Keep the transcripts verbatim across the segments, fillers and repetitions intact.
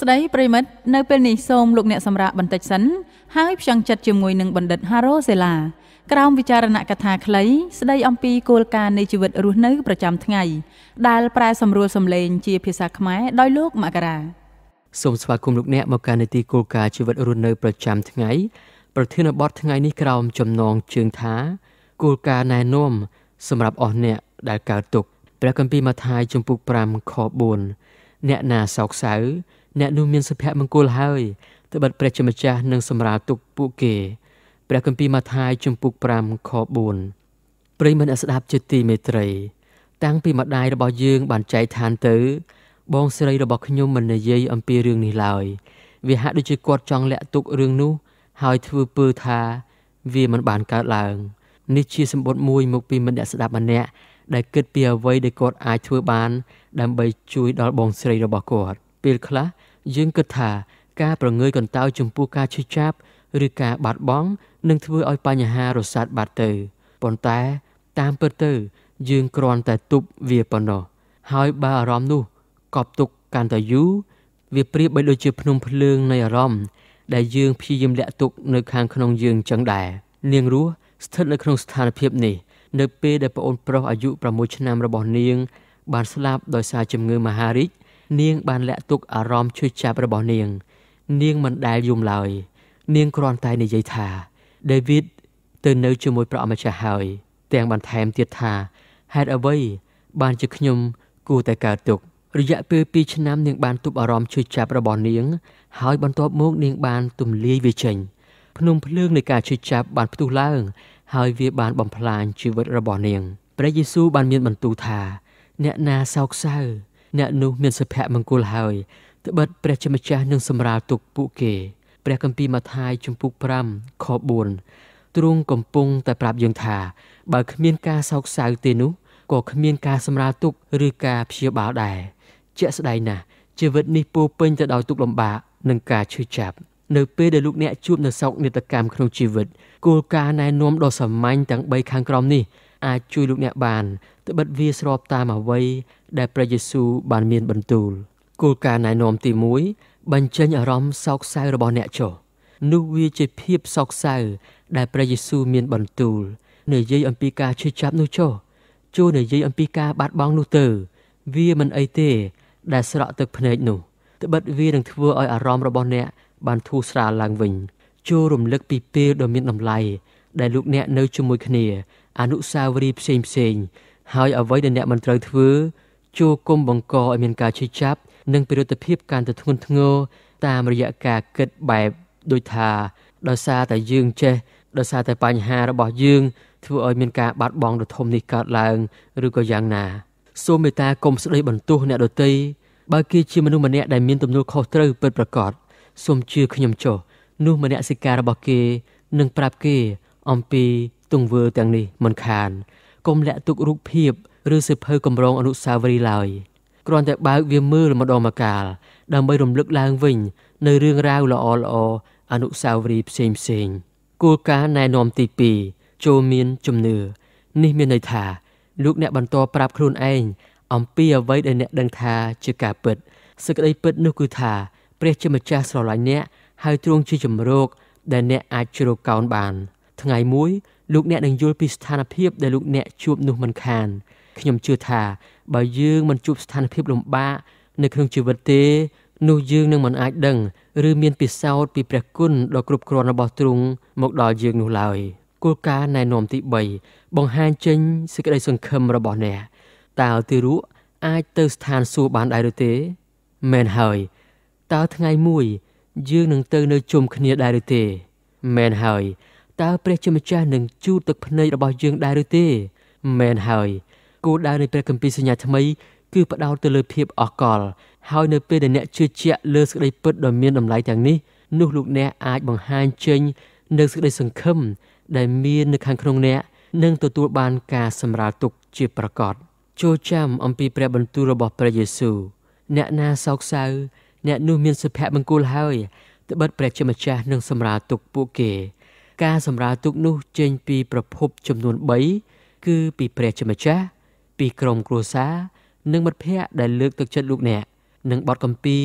ស្ដីប្រិមិត្តនៅពេលនេះសូមលោកអ្នកសម្រាប់បន្តិចសិនហើយផ្ចង់ចិត្តជាមួយនឹងបណ្ឌិត Haro Sela ក្រោមវិចារណកថាខ្លីស្ដីអំពីគោលការណ៍នៃជីវិតរស់នៅប្រចាំថ្ងៃដែលប្រែសម្រួលសម្លេងជាភាសាខ្មែរដោយលោកមករាសូមស្វាគមន៍លោកអ្នកមកកាន់នីតិគោលការណ៍ជីវិតរស់នៅប្រចាំថ្ងៃប្រធានបទថ្ងៃនេះក្រោមចំណងជើងថាគោលការណ៍ណែនាំសម្រាប់អស់អ្នកដែលកើតទុក្ខព្រះគម្ពីរម៉ាថាយជំពូកប្រាំខបួនអ្នកណាសោកសៅអ្នកនោះមានសុភមង្គលហើយត្បិតព្រះជាម្ចាស់នឹងសម្រាលទុក្ខពួកគេព្រះគម្ពីរម៉ាថាយជំពូកប្រាំខបួនប្រិយមិត្តអ្នកស្ដាប់ជាទីមេត្រីតាំងពីម្ដាយរបស់យើងបានចែកឋានទៅបងស្រីរបស់ខ្ញុំមិននិយាយអំពីរឿងនេះឡើយវាហាក់ដូចជាគាត់ចង់លាក់ទុករឿងនោះហើយធ្វើពើថាវាមិនបានកើតឡើងនេះជាសម្បត្តិមួយមកពីមិត្តអ្នកស្ដាប់ម្នាក់ដែលគិតពីអ្វីដែលគាត់អាចធ្វើបានដើម្បីជួយដល់បងស្រីរបស់គាត់ពេលខ្លះយើងគិតថាការប្រងើយកន្តើយចំពោះការឈឺចាប់ឬការបាត់បង់នឹងធ្វើឲ្យបញ្ហារសាត់បាត់ទៅប៉ុន្តែតាមពិតទៅយើងគ្រាន់តែទប់វាប៉ុណ្ណោះហើយបើអារម្មណ៍នោះកប់ទុកកាន់តែយូរវាប្រៀបបីដូចជាភ្នំភ្លើងនៃអារម្មណ៍ដែលយើងព្យាយាមលាក់ទុកនៅខាងក្នុងយើងចឹងដែរនាងរស់ស្ថិតនៅក្នុងស្ថានភាពនេះនៅពេលដែលប្អូនប្រុសអាយុប្រាំមួយឆ្នាំរបស់នាងបានស្លាប់ដោយសារជំងឺមហារីកនាងបានលាក់ទុកអារម្មណ៍ឈឺចាប់របស់នាងនាងមិនដែលយំឡើយនាងគ្រាន់តែនិយាយថា David ទៅនៅជាមួយព្រះអម្ចាស់ហើយទាំងបន្ថែមទៀតថាហេតុអ្វីបានជាខ្ញុំគួរតែកើតទុក្ខរយៈពេលពីរឆ្នាំនាងបានទប់អារម្មណ៍ឈឺចាប់របស់នាងហើយបន្ទាប់មកនាងបានទម្លាយវាចេញភ្នំភ្លើងនៃការឈឺចាប់បានផ្ទុះឡើងហើយវាបានបំផ្លាញជីវិតរបស់នាងព្រះយេស៊ូវបានមានបន្ទូលថាអ្នកណាសោកសៅអ្នកនោះមានសុភមង្គលហើយត្បិតព្រះជាម្ចាស់នឹងសម្រាលទុក្ខពួកគេព្រះគម្ពីរម៉ាថាយជំពូកប្រាំខបួនទ្រង់កំពុងតែប្រាប់យើងថាបើគ្មានការសោកសៅទេនោះក៏គ្មានការសម្រាលទុក្ខឬការព្យាបាលដែរជាក់ស្ដែងណាស់ជីវិតនេះពោរពេញទៅដោយទុក្ខលំបាកនិងការឈឺចាប់នៅពេលដែលលោកអ្នកជួបនៅសោកនាដកម្មក្នុងជីវិតគោលការណ៍ណែនាំដ៏សាមញ្ញទាំងបីខាងក្រោមនេះអាចជួយលោកអ្នកបានត្បិតវាស្របតាមអ្វីដែលព្រះយេស៊ូវបានមានបន្ទូលគោលការណ៍ណែនាំទីមួយបញ្ចេញអារម្មណ៍សោកសៅរបស់អ្នកចុះនោះវាជាភាពសោកសៅដែលព្រះយេស៊ូវមានបន្ទូលនិយាយអំពីការឈឺចាប់នោះចុះចូលនិយាយអំពីការបាត់បង់នោះទៅវាមិនអីទេដែលស្រក់ទឹកភ្នែកនោះត្បិតវានឹងធ្វើឲ្យអារម្មណ៍របស់អ្នកបានធូរស្រាលឡើងវិញចូលរំលឹកពីពេលដ៏មានតម្លៃដែលលោកអ្នកនៅជាមួយគ្នាអនុស្សាវរីយ៍ផ្សេងផ្សេងហើយអ្វីដែលអ្នកមិនត្រូវធ្វើចូលគុំបង្កឲ្យមានការឈឺចាប់និងពិរុទ្ធភាពកាន់តែធ្ងន់ធ្ងរតាមរយៈការគិតបែបដូចថាដោយសារតែយើងចេះដោយសារតែបញ្ហារបស់យើងធ្វើឲ្យមានការបាត់បង់ដ៏ធំនេះកើតឡើងឬក៏យ៉ាងណាសូមមេត្តាកុំស្ដីបន្ទោសអ្នកដទៃបើគេជាមនុស្សម្នាក់ដែលមានទំនួលខុសត្រូវពិតប្រាកដសូមជឿខ្ញុំចុះនោះមនសិការរបស់គេនឹងប្រាប់គេអំពីទង្វើទាំងនេះមិនខានកុំលាក់ទុករូបភាពឬសៀវភៅកម្រងអនុស្សាវរីយ៍ឡើយគ្រាន់តែបើកវាមើលម្ដងម្កាលដើម្បីរំលឹកឡើងវិញនៅរឿងរ៉ាវល្អល្អអនុស្សាវរីយ៍ផ្សេងផ្សេងគោលការណ៍ណែនាំទីពីរចូលមានជំនឿនេះមានន័យថាលោកអ្នកបន្តប្រាប់ខ្លួនឯងអំពីអ្វីដែលអ្នកដឹងថាជាការពិតសេចក្តីពិតនោះគឺថាព្រះជាម្ចាស់ស្រឡាញ់អ្នកហើយទ្រង់ជាជំរកដែលអ្នកអាចជ្រកកោនបានថ្ងៃមួយលោកអ្នកនឹងយល់ពីស្ថានភាពដែលលោកអ្នកជួបនោះមិនខានខ្ញុំជឿថាបើយើងមិនជួបស្ថានភាពលំបាកនៅក្នុងជីវិតទេនោះយើងនឹងមិនអាចដឹងឬមានពិសោធន៍ពីព្រះគុណដ៏គ្រប់គ្រាន់របស់ទ្រង់មកដល់យើងនោះឡើយគោលការណ៍ណែនាំទីបីបង្ហាញចេញសេចក្តីសង្ឃឹមរបស់អ្នកតើទីរក់អាចទៅស្ថានសួគ៌បានដែរឬទេមែនហើយតើថ្ងៃមួយយើងនឹងទៅនៅជុំគ្នាដែរឬទេមែនហើយតើព្រះជាម្ចាស់នឹងជូតទឹកភ្នែករបស់យើងដែរឬទេមែនហើយគោលដៅនៃព្រះគម្ពីរសញ្ញាថ្មីគឺផ្ដោតទៅលើភាពអកលហើយនៅពេលដែលអ្នកជឿជាក់លើសេចក្តីពិតដ៏មានតម្លៃទាំងនេះនោះលោកអ្នកអាចបង្ហាញចេញនូវសេចក្តីសង្ឃឹមដែលមាននៅខាងក្នុងអ្នកនឹងទទួលបានការសម្រាលទុក្ខជាប្រកបចូលចាំអំពីព្រះបន្ទូលរបស់ព្រះយេស៊ូវអ្នកណាសោកសៅអ្នកនោះមានសុភមង្គលហើយត្បិតព្រះជាម្ចាស់នឹងសម្រាលទុក្ខពួកគេការសម្រាលទុក្ខនោះចេញពីប្រភពចំនួនបីគឺពីព្រះជាម្ចាស់ពីក្រុមគ្រួសារនិងមិត្តភ័ក្តិដែលលើកទឹកចិត្តលោកអ្នកនិងបទគម្ពីរ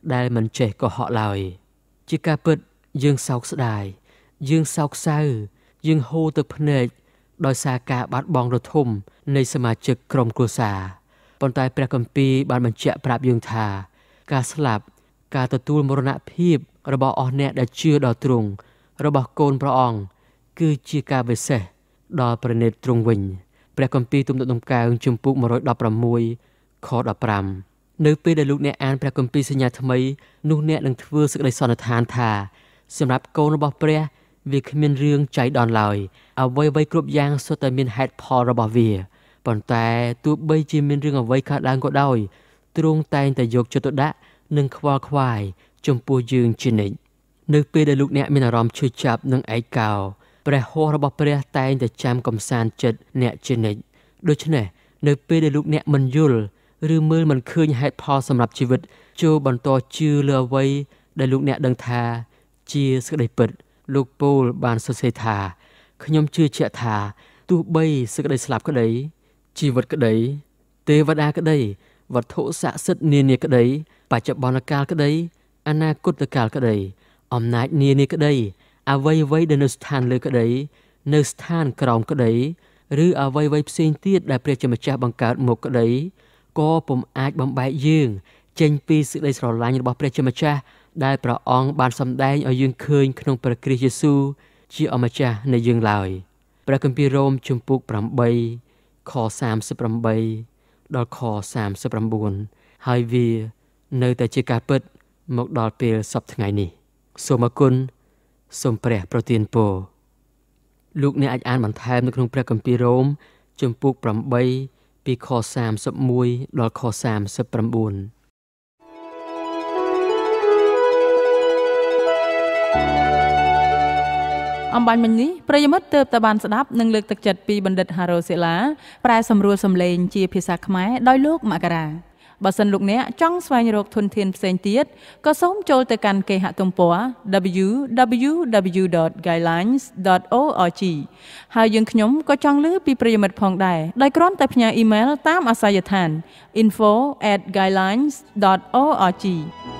ដែលមិនចេះកុហកឡើយជាការពិតយើងសោកស្ដាយយើងសោកសៅយើងហូរទឹកភ្នែកដោយសារការបាត់បង់ដ៏ធំនៃសមាជិកក្រុមគ្រួសារប៉ុន្តែព្រះគម្ពីរបានបញ្ជាក់ប្រាប់យើងថាការស្លាប់ការទទួលមរណភាពរបស់អស់អ្នកដែលជឿដល់ទ្រង់របស់កូនព្រះអង្គគឺជាការវិសេសដល់ព្រះនេតទ្រង់វិញព្រះគម្ពីរទំនុកដំកើងជំពូកmột trăm mười sáuខ15នៅពេលដែលលោកអ្នកអានព្រះគម្ពីរសញ្ញាថ្មីនោះអ្នកនឹងធ្វើសេចក្តីសន្និដ្ឋានថាសម្រាប់កូនរបស់ព្រះវាគ្មានរឿងចៃដន្យឡើយអ្វីៗគ្រប់យ៉ាងសុទ្ធតែមានហេតុផលរបស់វាប៉ុន្តែទោះបីជាមានរឿងអ្វីកើតឡើងក៏ដោយទ្រង់តែងតែយកចិត្តទុកដាក់និងខ្វល់ខ្វាយចំពោះយើងជានិច្ចនៅពេលដែលលោកអ្នកមានអារម្មណ៍ឈឺចាប់និងឯកោព្រះហស្ថរបស់ព្រះតែងតែចាំកំសាន្តចិត្តអ្នកជានិច្ចដូច្នេះនៅពេលដែលលោកអ្នកមិនយល់ឬមើលមិនឃើញហេតុផលសម្រាប់ជីវិតចូលបន្តជឿលើអ្វីដែលលោកអ្នកដឹងថាជាសេចក្តីពិតលោកពូលបានសរសេរថាខ្ញុំជឿជាក់ថាទោះបីសេចក្តីស្លាប់ក្តីជីវិតក្តីទេវតាក្តីវត្ថុស័ក្តិសិទ្ធិនានាក្តីបច្ចុប្បន្នកាលក្តីអនាគតកាលក្តីអំណាចនានាក្តីអ្វីអ្វីដែលនៅស្ថានលើក្តីនៅស្ថានក្រោមក្តីឬអ្វីអ្វីផ្សេងទៀតដែលព្រះជាម្ចាស់បង្កើតមកក្តីក៏ពុំអាចបំបែកយើងចេញពីសេចក្តីស្រឡាញ់របស់ព្រះជាម្ចាស់ដែលព្រះអង្គបានសម្ដែងឲ្យយើងឃើញក្នុងព្រះគ្រីស្ទយេស៊ូវជាអម្ចាស់នៃយើងឡើយព្រះគម្ពីររ៉ូមជំពូកeightខthirty-eightដល់ខthirty-nineហើយវានៅតែជាការពិតមកដល់ពេលសព្វថ្ងៃនេះសូមអរគុណសូមព្រះប្រទានពរលោកអ្នកអាចអានបន្ថែមនៅក្នុងព្រះគម្ពីររ៉ូមជំពូកeightពីខthirty-oneដល់ខthirty-nine អំបញ្ញមិញនេះប្រិយមិត្តទើបតែបានស្ដាប់និងលើកទឹកចិត្តពីបណ្ឌិត Haro Sela ប្រែសម្រួលសំឡេងជាភាសាខ្មែរដោយលោកមករាបើសិនលោកអ្នកចង់ស្វែងរកធនធានផ្សេងទៀតក៏សូមចូលទៅកាន់គេហទំព័រ double-u double-u double-u dot guidelines dot org ហើយយើងខ្ញុំក៏ចង់ឮពីប្រិយមិត្តផងដែរដោយគ្រាន់តែផ្ញើអ៊ីមែលតាមអាសយដ្ឋាន info at guidelines dot org